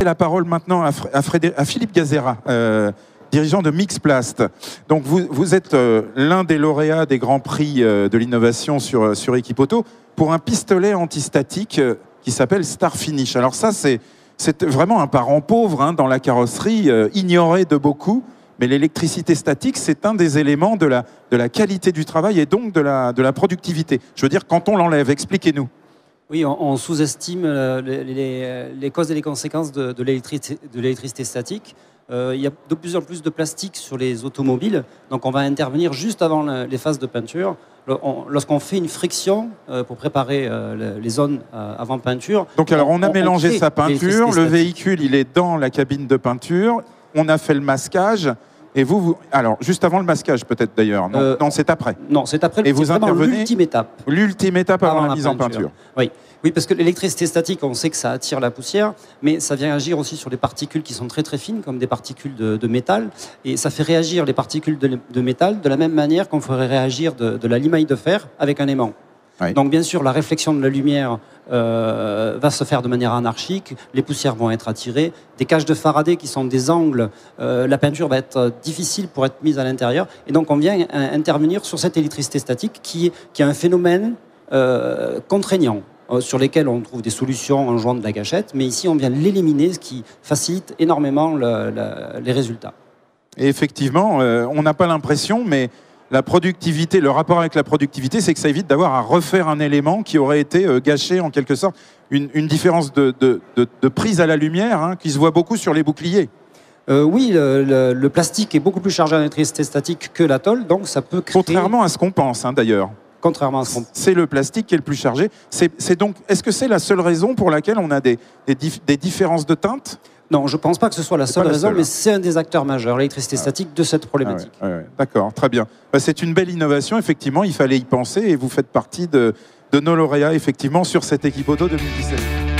passer la parole maintenant à Philippe Gazera, dirigeant de Mixplast. Donc vous êtes l'un des lauréats des grands prix de l'innovation sur Equipoto pour un pistolet antistatique qui s'appelle Starfinish. Alors ça, c'est vraiment un parent pauvre hein, dans la carrosserie, ignoré de beaucoup. Mais l'électricité statique, c'est un des éléments de la qualité du travail et donc de la productivité. Je veux dire, quand on l'enlève, expliquez-nous. Oui, on sous-estime les causes et les conséquences de l'électricité statique. Il y a de plus en plus de plastique sur les automobiles, donc on va intervenir juste avant les phases de peinture. Lorsqu'on fait une friction pour préparer les zones avant peinture... Donc alors on a mélangé sa peinture, le véhicule il est dans la cabine de peinture, on a fait le masquage, et vous alors juste avant le masquage peut-être d'ailleurs, non c'est après. Non, c'est après, et vous intervenez l'ultime étape. L'ultime étape avant la mise en peinture. Oui, parce que l'électricité statique, on sait que ça attire la poussière, mais ça vient agir aussi sur les particules qui sont très très fines, comme des particules de métal, et ça fait réagir les particules de métal de la même manière qu'on ferait réagir de la limaille de fer avec un aimant. Oui. Donc bien sûr, la réflexion de la lumière va se faire de manière anarchique, les poussières vont être attirées, des cages de Faraday qui sont des angles, la peinture va être difficile pour être mise à l'intérieur, et donc on vient intervenir sur cette électricité statique qui est un phénomène contraignant, sur lesquels on trouve des solutions en jouant de la gâchette, mais ici on vient l'éliminer, ce qui facilite énormément les résultats. Et effectivement, on n'a pas l'impression, mais la productivité, le rapport avec la productivité, c'est que ça évite d'avoir à refaire un élément qui aurait été gâché en quelque sorte. Une différence de prise à la lumière hein, qui se voit beaucoup sur les boucliers. Oui, le plastique est beaucoup plus chargé en électricité statique que la tôle, donc ça peut créer... Contrairement à ce qu'on pense hein, d'ailleurs. Contrairement à ce qu'on... C'est le plastique qui est le plus chargé. Est-ce que c'est la seule raison pour laquelle on a des différences de teinte ? Non, je ne pense pas que ce soit la seule raison, mais c'est un des acteurs majeurs, l'électricité statique, de cette problématique. D'accord, très bien. C'est une belle innovation, effectivement, il fallait y penser et vous faites partie de nos lauréats, effectivement, sur cette Equipoto 2017.